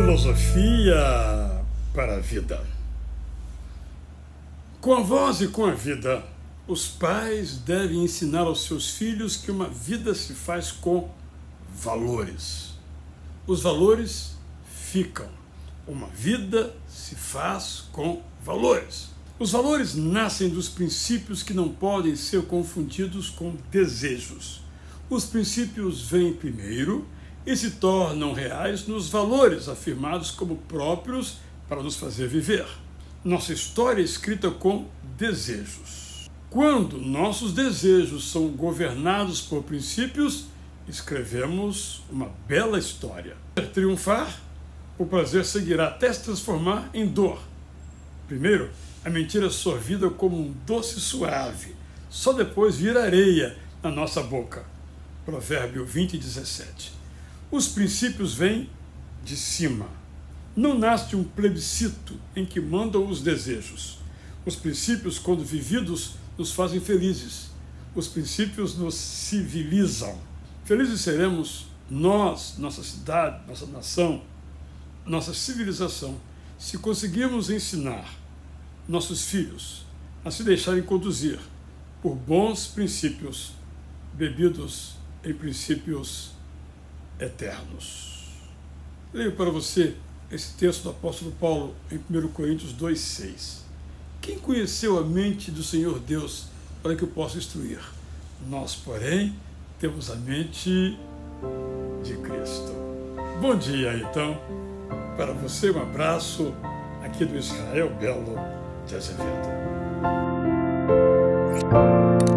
Filosofia para a vida. Com a voz e com a vida, os pais devem ensinar aos seus filhos que uma vida se faz com valores. Os valores ficam. Uma vida se faz com valores. Os valores nascem dos princípios que não podem ser confundidos com desejos. Os princípios vêm primeiro e se tornam reais nos valores afirmados como próprios para nos fazer viver. Nossa história é escrita com desejos. Quando nossos desejos são governados por princípios, escrevemos uma bela história. Para triunfar, o prazer seguirá até se transformar em dor. Primeiro, a mentira é sorvida como um doce suave, só depois vira areia na nossa boca. Provérbio 20:17. Os princípios vêm de cima. Não nasce um plebiscito em que mandam os desejos. Os princípios, quando vividos, nos fazem felizes. Os princípios nos civilizam. Felizes seremos nós, nossa cidade, nossa nação, nossa civilização, se conseguirmos ensinar nossos filhos a se deixarem conduzir por bons princípios, bebidos em princípios eternos. Leio para você esse texto do apóstolo Paulo em 1 Coríntios 2:6. Quem conheceu a mente do Senhor Deus para que o possa instruir? Nós, porém, temos a mente de Cristo. Bom dia, então. Para você, um abraço aqui do Israel Belo de Azevedo.